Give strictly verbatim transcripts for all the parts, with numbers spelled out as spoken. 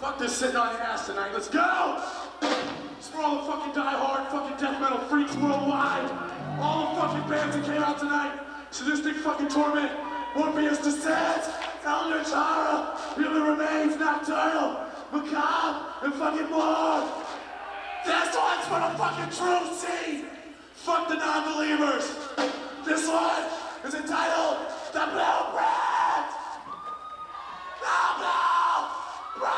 Fuck this sitting on your ass tonight. Let's go! It's for all the fucking die-hard fucking death metal freaks worldwide. All the fucking bands that came out tonight. Sadistic fucking Torment, Morpheus Descent, Elder Tara, Human Remains, Nocturnal, Macabre, and fucking more. This one's for the fucking true scene. Fuck the non-believers. This one is entitled The Blueprint. The Blueprint.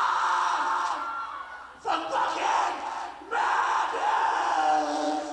For fucking madness.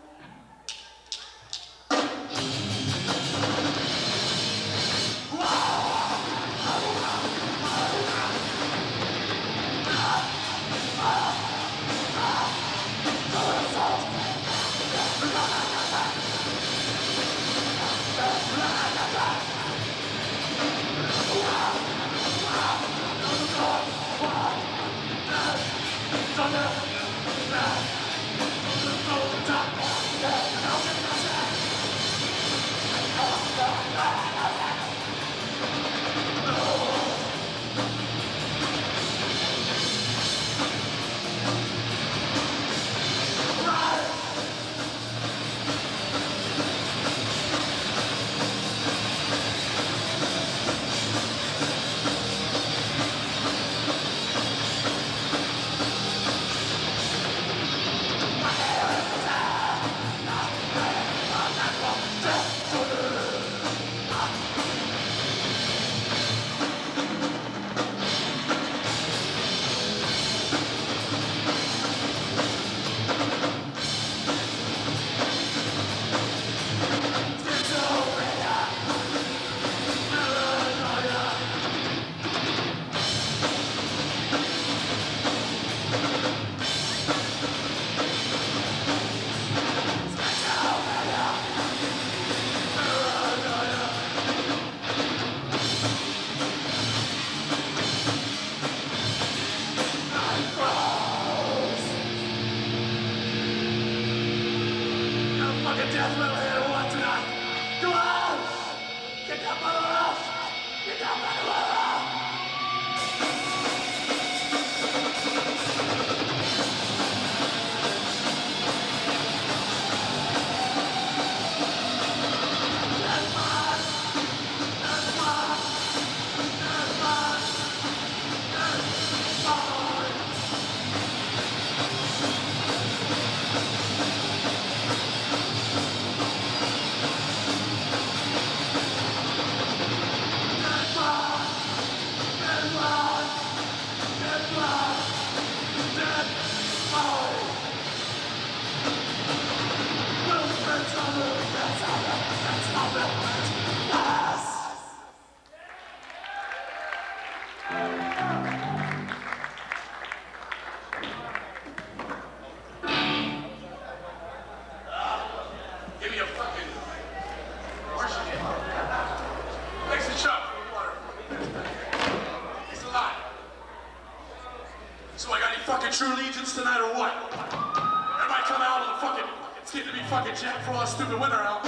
True allegiance tonight or what? Everybody come out on the fucking, it's getting to be fucking jacked for all that stupid winter out.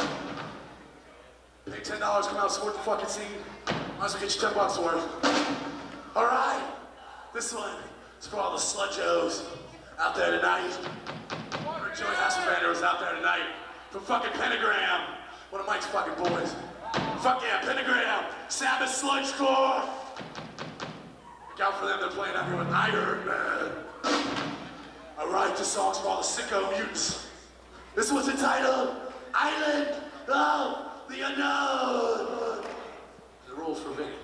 Pay ten dollars, come out, support the fucking scene. Might as well get your ten bucks worth. All right, this one is for all the sludgos out there tonight. For Joey Hasselbander's out there tonight. For fucking Pentagram, one of Mike's fucking boys. Fuck yeah, Pentagram, Sabbath Sludgecore. Look out for them, they're playing out here with Iron Man. I write the songs for all the sicko mutants. This one's entitled Island of the Unknown. The rules for Vinny.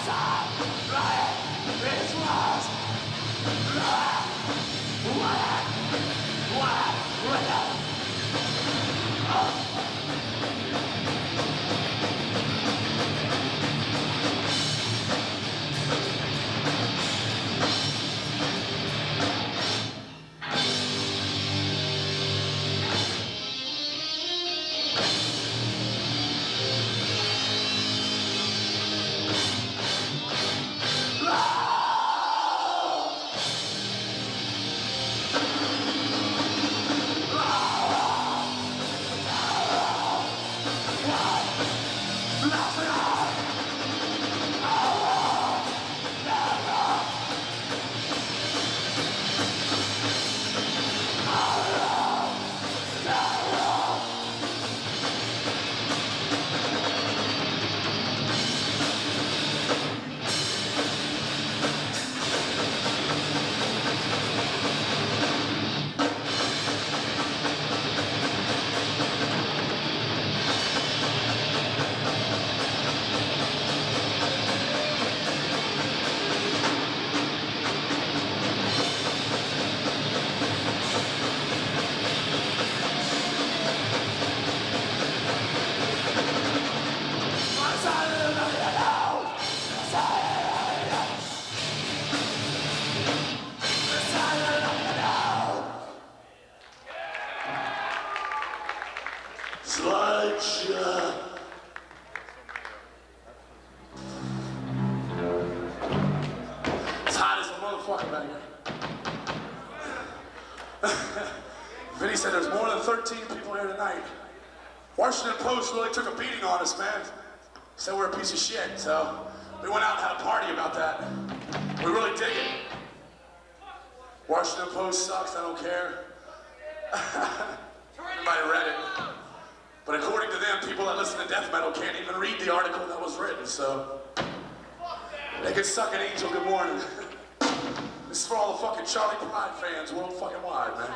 Vinny said there's more than thirteen people here tonight. Washington Post really took a beating on us, man. Said we're a piece of shit, so we went out and had a party about that. We really dig it. Washington Post sucks, I don't care. Everybody read it. But according to them, people that listen to death metal can't even read the article that was written, so they can suck an angel good morning. This is for all the fucking Charlie Pride fans world fucking wide, man.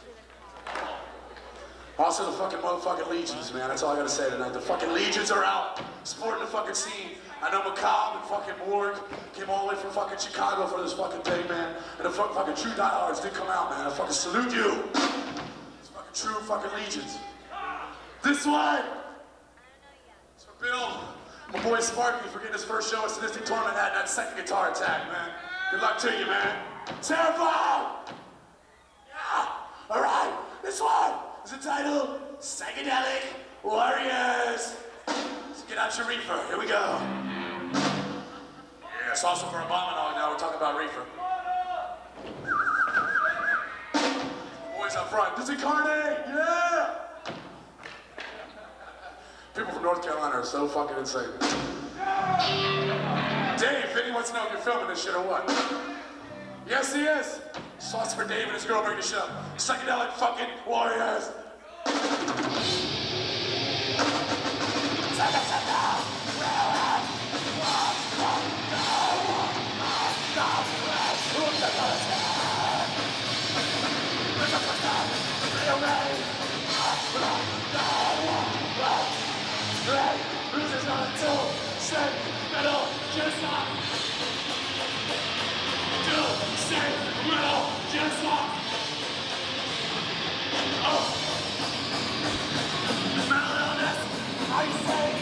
Also the fucking motherfucking Legions, man. That's all I gotta say tonight. The fucking Legions are out supporting the fucking scene. I know Macabre and fucking Morg came all the way from fucking Chicago for this fucking thing, man. And the fucking true diehards did come out, man. I fucking salute you. It's fucking true fucking Legions. This way! It's for Bill. My boy Sparky for getting his first show at Sadistic Torment had that second guitar attack, man. Good luck to you, man. Terrified! Yeah! Alright, this one is entitled Psychedelic Warriors. So get out your reefer. Here we go. Yeah, it's also for a bombing hog now. We're talking about reefer. Boys up front. This is Carney! Yeah! People from North Carolina are so fucking insane. Dave, Vinny wants to know if you're filming this shit or what. Yes, he is. Sauce for Dave and his girl bring the shit up. Psychedelic fucking warriors. This is not until straight metal genocide. Till straight metal genocide. Oh. Mental illness, I say.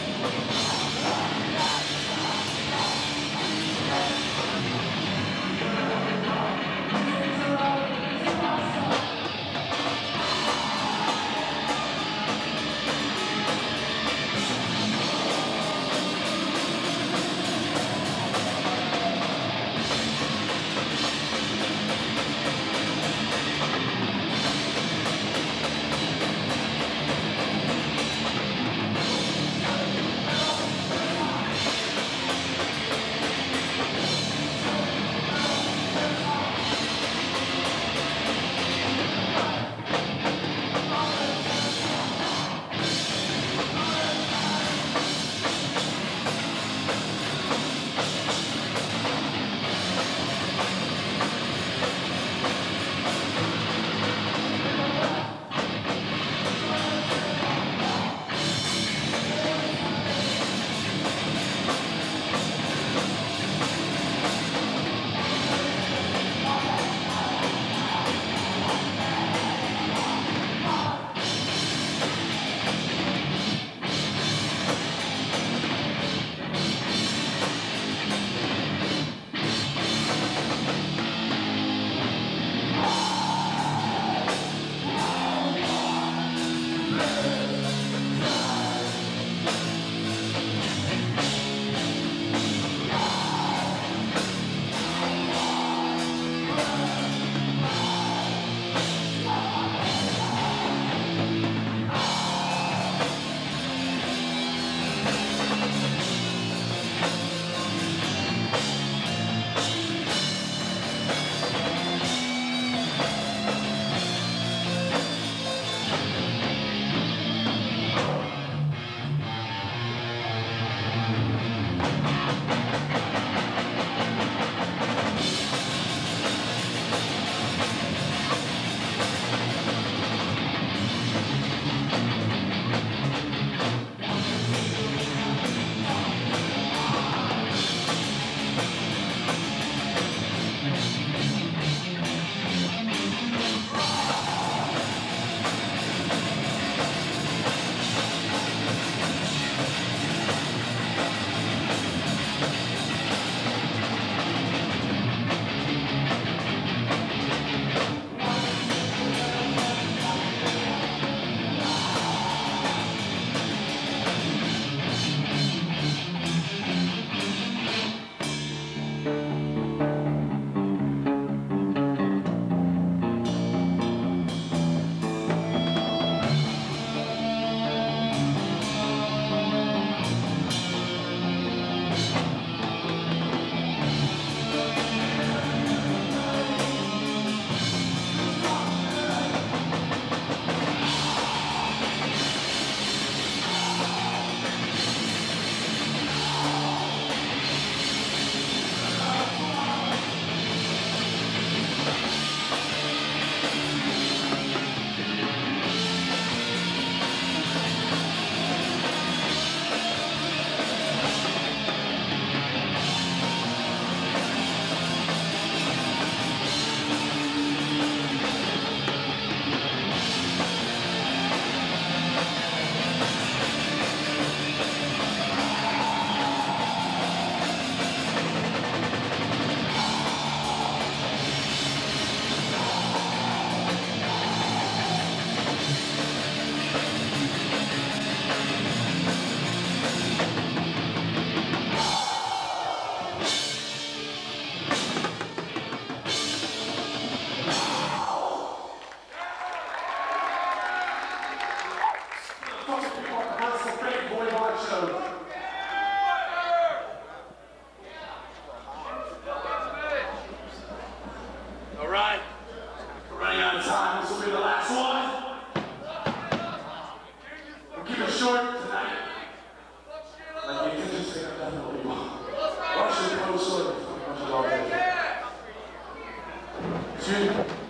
two,